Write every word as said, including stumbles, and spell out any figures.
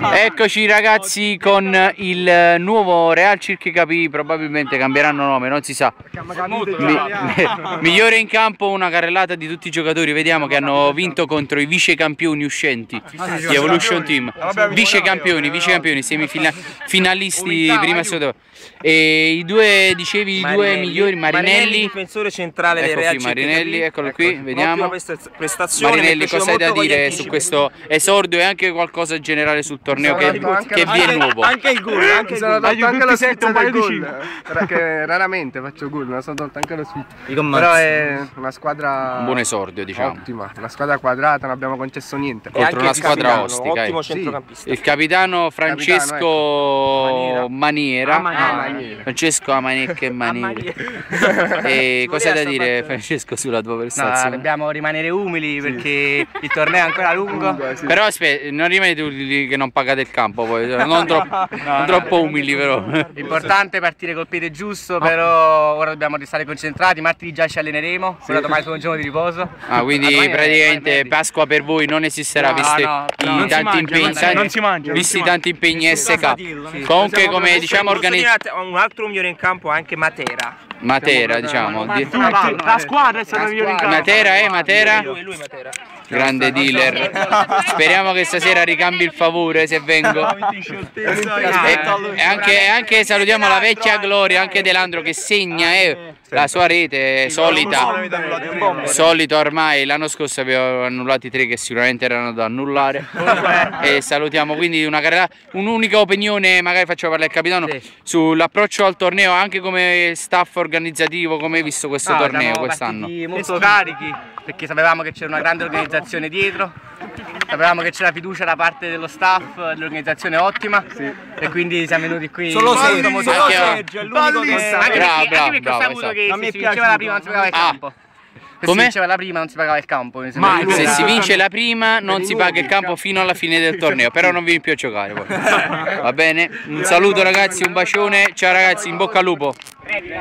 Eccoci ragazzi con il nuovo Real Cirche Capì, probabilmente cambieranno nome, non si sa. Mi, migliore in campo, una carrellata di tutti i giocatori, vediamo che hanno vinto contro i vice campioni uscenti di Evolution Team. Vice campioni, vice campioni, semifinalisti prima e secondo. E i due, dicevi, i due migliori, Marinelli, Marinelli difensore centrale del Real Cirche Marinelli, eccolo qui, ecco, vediamo. Prestazione, Marinelli, cosa hai da dire su questo esordio e anche qualcosa generale sul torneo che, che vi è nuovo? Anche il gol, anche il sono gol. tolto anche lo switch del gol, perché raramente faccio gol, ma sono tolto anche lo switch. Però è una squadra un buon esordio, diciamo. Ottima, una squadra quadrata, non abbiamo concesso niente. Contro una squadra ostica. Ottimo centrocampista. Il capitano Francesco capitano, ecco. Maniera. Ah, Maniera. Francesco Amanecche e Maniera. E cosa hai da dire Francesco sulla tua prestazione? No, dobbiamo rimanere umili perché il torneo è ancora lungo. Sì. Però aspetta, non rimanete umili che non pagate il campo poi, non, troppo, no, non no, troppo no, umili però. L'importante è partire col piede giusto, però ora dobbiamo restare concentrati, martedì già ci alleneremo, sì. Ora domani sono un giorno di riposo. Ah, quindi ah, praticamente Pasqua per voi non esisterà, no, visti no, no, i non tanti impegni, non si mangia, visti tanti impegni S K. Sì. Comunque come diciamo organizzato un altro migliore in campo anche Matera. Matera, diciamo. La squadra è stata migliore in campo. Matera è Matera? Lui, lui Matera. Grande dealer. Speriamo che stasera ricambi il favore se vengo. E anche, anche salutiamo la vecchia gloria, anche Delandro che segna eh, la sua rete solita. Solito ormai, l'anno scorso avevo annullati tre che sicuramente erano da annullare. E salutiamo quindi una carrera, un'unica opinione, magari faccio parlare il capitano, sull'approccio al torneo, anche come staff organizzativo, come hai visto questo no, torneo quest'anno? Molto carichi, perché sapevamo che c'era una grande organizzazione dietro, sapevamo che c'era fiducia da parte dello staff, l'organizzazione ottima, sì. E quindi siamo venuti qui solo molto, molto molto Sergio, è l'unico che anche bravo, perché, anche perché bravo, ho saputo esatto. che se si vinceva la prima non si pagava il campo. Ah. Se Come? si vinceva la prima non si pagava il campo. Ma se si vince la prima non si paga il campo fino alla fine del torneo, però non vieni più a giocare poi. Va bene? Un saluto ragazzi, un bacione, ciao ragazzi, in bocca al lupo.